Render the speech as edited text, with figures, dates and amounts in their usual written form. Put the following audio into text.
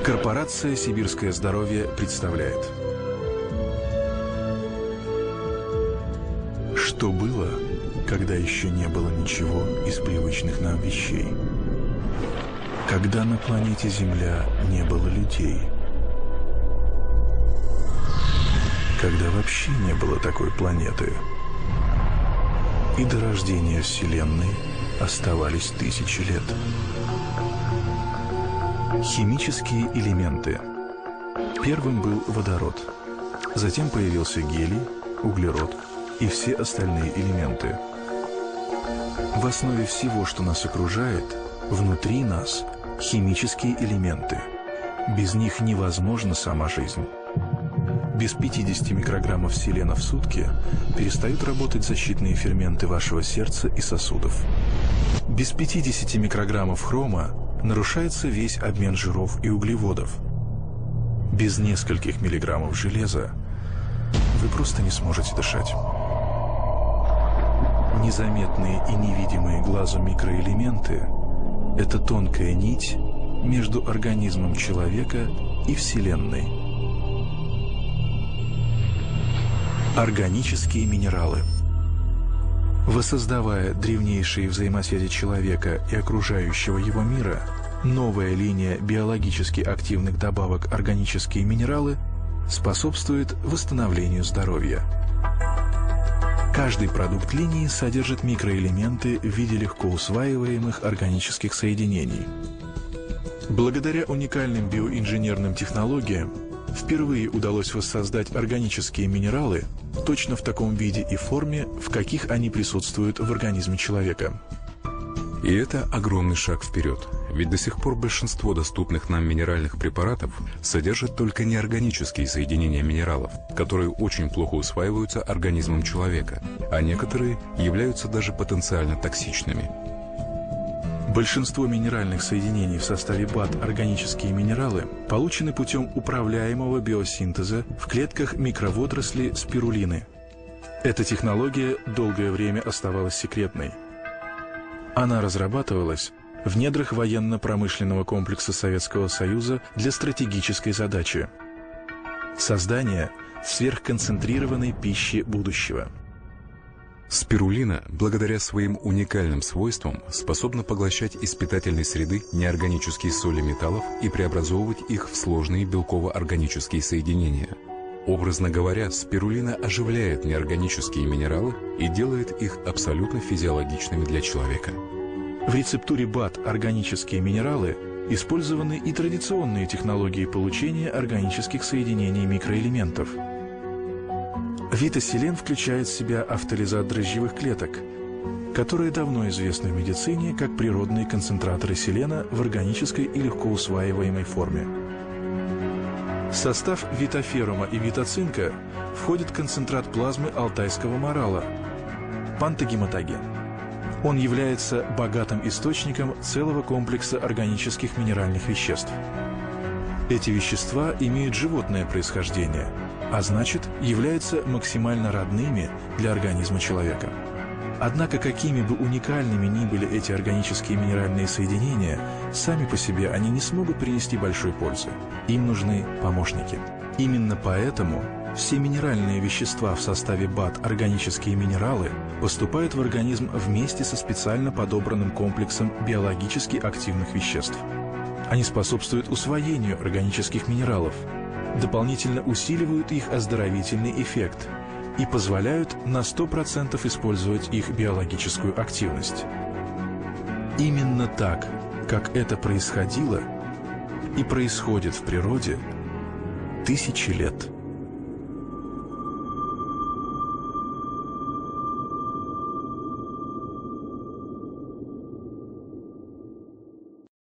Корпорация «Сибирское здоровье» представляет. Что было, когда еще не было ничего из привычных нам вещей? Когда на планете Земля не было людей? Когда вообще не было такой планеты? И до рождения Вселенной оставались тысячи лет. Химические элементы. Первым был водород. Затем появился гелий, углерод и все остальные элементы. В основе всего, что нас окружает, внутри нас химические элементы. Без них невозможна сама жизнь. Без 50 микрограммов селена в сутки перестают работать защитные ферменты вашего сердца и сосудов. Без 50 микрограммов хрома нарушается весь обмен жиров и углеводов. Без нескольких миллиграммов железа вы просто не сможете дышать. Незаметные и невидимые глазу микроэлементы – это тонкая нить между организмом человека и Вселенной. Органические минералы. Воссоздавая древнейшие взаимосвязи человека и окружающего его мира, новая линия биологически активных добавок органические минералы способствует восстановлению здоровья. Каждый продукт линии содержит микроэлементы в виде легко усваиваемых органических соединений. Благодаря уникальным биоинженерным технологиям впервые удалось воссоздать органические минералы точно в таком виде и форме, в каких они присутствуют в организме человека. И это огромный шаг вперед, ведь до сих пор большинство доступных нам минеральных препаратов содержат только неорганические соединения минералов, которые очень плохо усваиваются организмом человека, а некоторые являются даже потенциально токсичными. Большинство минеральных соединений в составе БАД органические минералы получены путем управляемого биосинтеза в клетках микроводоросли спирулины. Эта технология долгое время оставалась секретной. Она разрабатывалась в недрах военно-промышленного комплекса Советского Союза для стратегической задачи – создания сверхконцентрированной пищи будущего. Спирулина, благодаря своим уникальным свойствам, способна поглощать из питательной среды неорганические соли металлов и преобразовывать их в сложные белково-органические соединения. Образно говоря, спирулина оживляет неорганические минералы и делает их абсолютно физиологичными для человека. В рецептуре БАД органические минералы использованы и традиционные технологии получения органических соединений микроэлементов. Витоселен включает в себя автолизат дрожжевых клеток, которые давно известны в медицине как природные концентраторы селена в органической и легко усваиваемой форме. В состав витоферума и витоцинка входит концентрат плазмы алтайского морала – пантогематоген. Он является богатым источником целого комплекса органических минеральных веществ. Эти вещества имеют животное происхождение, а значит, являются максимально родными для организма человека. Однако, какими бы уникальными ни были эти органические минеральные соединения, сами по себе они не смогут принести большой пользы. Им нужны помощники. Именно поэтому все минеральные вещества в составе БАД органические минералы поступают в организм вместе со специально подобранным комплексом биологически активных веществ. Они способствуют усвоению органических минералов, дополнительно усиливают их оздоровительный эффект и позволяют на 100% использовать их биологическую активность. Именно так, как это происходило и происходит в природе тысячи лет.